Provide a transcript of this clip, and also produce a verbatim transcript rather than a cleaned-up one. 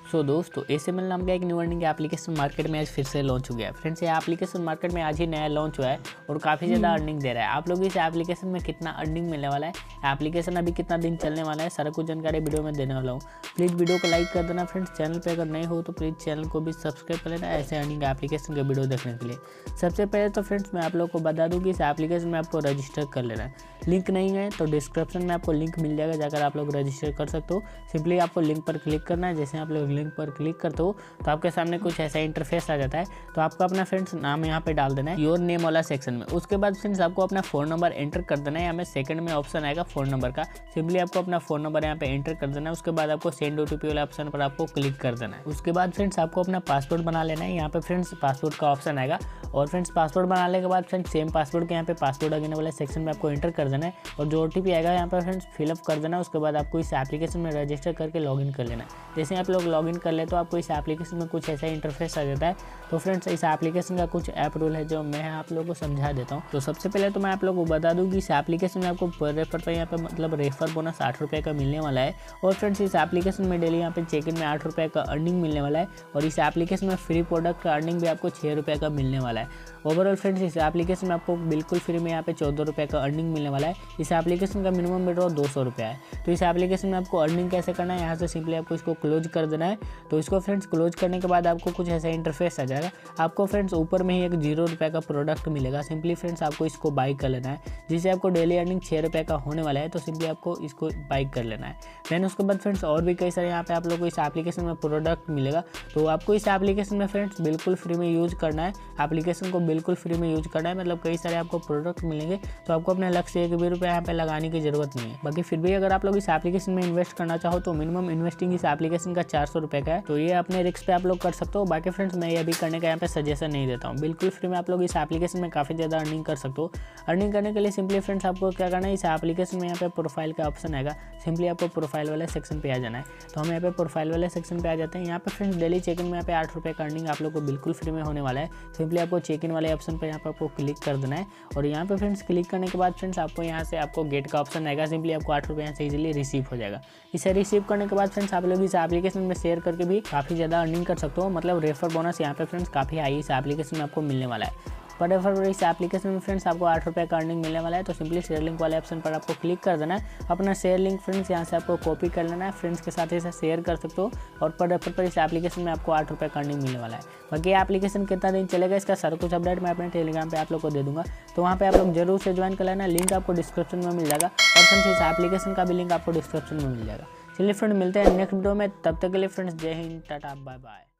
सो दोस्तों एसएमएल नाम का एक न्यू अर्निंग एप्लीकेशन मार्केट में आज फिर से लॉन्च हो गया है। फ्रेंड्स ये एप्लीकेशन मार्केट में आज ही नया लॉन्च हुआ है और काफ़ी ज़्यादा अर्निंग दे रहा है। आप लोग इस एप्लीकेशन में कितना अर्निंग मिलने वाला है, एप्लीकेशन अभी कितना दिन चलने वाला है, सारा कुछ जानकारी वीडियो में देने वाला हूँ। प्लीज़ वीडियो को लाइक कर देना फ्रेंड्स। चैनल पर अगर नए हो तो प्लीज़ चैनल को भी सब्सक्राइब कर लेना ऐसे अर्निंग एप्लीकेशन के वीडियो देखने के लिए। सबसे पहले तो फ्रेंड्स मैं आप लोग को बता दूँ कि इस एप्लीकेशन में आपको रजिस्टर कर लेना है। लिंक नहीं है तो डिस्क्रिप्शन में आपको लिंक मिल जाएगा, जाकर आप लोग रजिस्टर कर सकते हो। सिंपली आपको लिंक पर क्लिक करना है। जैसे आप लोग लिंक पर क्लिक करते हो तो आपके सामने कुछ ऐसा इंटरफेस आ जाता है। तो आपको अपना फ्रेंड्स नाम यहाँ पे डाल देना है योर नेम वाला सेक्शन में। उसके बाद फ्रेंड्स आपको अपना फ़ोन नंबर एंटर कर देना है। यहाँ में सेकंड में ऑप्शन आएगा फ़ोन नंबर का। सिंपली आपको अपना फ़ोन नंबर यहाँ पे एंटर कर देना है। उसके बाद आपको सेंड ओटीपी वाला ऑप्शन पर आपको क्लिक कर देना है। उसके बाद फ्रेंड्स आपको अपना पासवर्ड बना लेना है। यहाँ पे फ्रेंड्स पासवर्ड का ऑप्शन आएगा और फ्रेंड्स पासवर्ड बनाने के बाद फ्रेंड्स सेम पासवर्ड के यहाँ पे पासवर्ड अगेन वाले सेक्शन में आपको एंटर कर देना है और जो ओटीपी आएगा यहाँ पे फ्रेंड्स फिलअप कर देना है। उसके बाद आपको इस एप्लीकेशन में रजिस्टर करके लॉगिन कर लेना है। जैसे आप लोग लॉगिन कर ले तो आपको इस एप्लीकेशन में कुछ ऐसा इंटरफेस आ जाता है। तो फ्रेंड्स इस एप्लीकेशन का कुछ ऐप रूल है जो मैं आप लोगों को समझा देता हूँ। तो सबसे पहले तो मैं आप लोगों को बता दूँ कि इस एप्लीकेशन में आपको पर रेफर पर यहाँ पे मतलब रेफर बोनस आठ रुपये का मिलने वाला है। और फ्रेंड्स इस एप्लीकेशन में डेली यहाँ पे चेक इन में आठ रुपये का अर्निंग मिलने वाला है और इस एप्लीकेशन में फ्री प्रोडक्ट का अर्निंग भी आपको छः रुपये का मिलने वाला है। ओवरऑल फ्रेंड्स इस एप्लीकेशन में आपको बिल्कुल फ्री में यहाँ पे चौदह रुपये का अर्निंग मिलने वाला है। इस एप्लीकेशन का मिनिमम विड्रॉ दो सौ रुपये है। तो इस एप्लीकेशन में आपको अर्निंग कैसे करना है, यहाँ से सिंपली आपको इसको क्लोज कर देना है। तो इसको फ्रेंड्स क्लोज करने के बाद आपको कुछ ऐसा इंटरफेस आ जाएगा। आपको फ्रेंड्स ऊपर में ही एक जीरो रुपये का प्रोडक्ट मिलेगा। सिंपली फ्रेंड्स आपको इसको बाई कर लेना है, जिससे आपको डेली अर्निंग छः रुपये का होने वाला है। तो सिंपली आपको इसको बाई कर लेना है। देन उसके बाद फ्रेंड्स और भी कई सारे यहाँ पे आप लोग को इस एप्लीकेशन में प्रोडक्ट मिलेगा। तो आपको इस एप्लीकेशन में फ्रेंड्स बिल्कुल फ्री में यूज़ करना है। एप्लीकेशन को बिल्कुल फ्री में यूज करना है, मतलब कई सारे आपको प्रोडक्ट मिलेंगे। तो आपको अपने लक्ष्य से एक भी रुपया यहाँ पे लगाने की जरूरत नहीं है। बाकी फिर भी अगर आप लोग इस एप्लीकेशन में इन्वेस्ट करना चाहो तो मिनिमम इन्वेस्टिंग इस एप्लीकेशन का चार सौ रुपये का है। तो ये अपने रिस्क पे आप लोग कर सकते हो। बाकी फ्रेंड्स मैं ये भी करने का यहाँ पे सजेशन नहीं देता हूँ। बिल्कुल फ्री में आप लोग इस एप्लीकेशन में काफ़ी ज़्यादा अर्निंग कर सकते हो। अर्निंग करने के लिए सिंपली फ्रेंड्स आपको क्या करना है, इस एप्लीकेशन में यहाँ पे प्रोफाइल का ऑप्शन आएगा। सिंपली आपको प्रोफाइल वाले सेक्शन पे आ जाना है। तो हम यहाँ पे प्रोफाइल वाले सेक्शन पे आ जाते हैं। यहाँ पे फ्रेंड्स डेली चेक इन में यहाँ पे आठ रुपये का अर्निंग आप लोग को बिल्कुल फ्री में होने वाला है। सिंपली आपको चेक इन वाले ऑप्शन पर यहाँ पर आपको क्लिक कर देना है और यहाँ पे फ्रेंड्स क्लिक करने के बाद फ्रेंड्स आपको यहाँ से आपको गेट का ऑप्शन आएगा। सिंपली आपको आठ रुपये यहाँ से इजीली रिसीव हो जाएगा। इसे रिसीव करने के बाद फ्रेंड्स आप लोग इस एप्लीकेशन में शेयर करके भी काफ़ी ज़्यादा अर्निंग कर सकते हो। मतलब रेफर बोनस यहाँ पे फ्रेंड्स काफ़ी हाई इस एप्लीकेशन में आपको मिलने वाला है। पर रेफर इस एप्लीकेशन में फ्रेंड्स आपको आठ रुपये का अर्निंग मिलने वाला है। तो सिंपली शेयर लिंक वाले ऑप्शन पर आपको क्लिक कर देना है। अपना शेयर लिंक फ्रेंड्स यहाँ से आपको कॉपी कर लेना है। फ्रेंड्स के साथ इसे शेयर कर सकते हो और पर रेफर पर इस एप्लीकेशन में आपको आठ रुपये का अर्निंग मिलने वाला है। बाकी एप्लीकेशन कितना दिन चलेगा इसका सारा कुछ अपडेट मैं अपने टेलीग्राम पे आप लोग को दे दूंगा। तो वहाँ पे आप लोग जरूर से ज्वाइन कर लेना। लिंक आपको डिस्क्रिप्शन में मिल जाएगा और फ्रेंड्स इस एप्लीकेशन का भी लिंक आपको डिस्क्रिप्शन में मिल जाएगा। चलिए फ्रेंड मिलते हैं नेक्स्ट वीडियो में। तब तक के लिए फ्रेंड्स जय हिंद, टाटा, बाय बाय।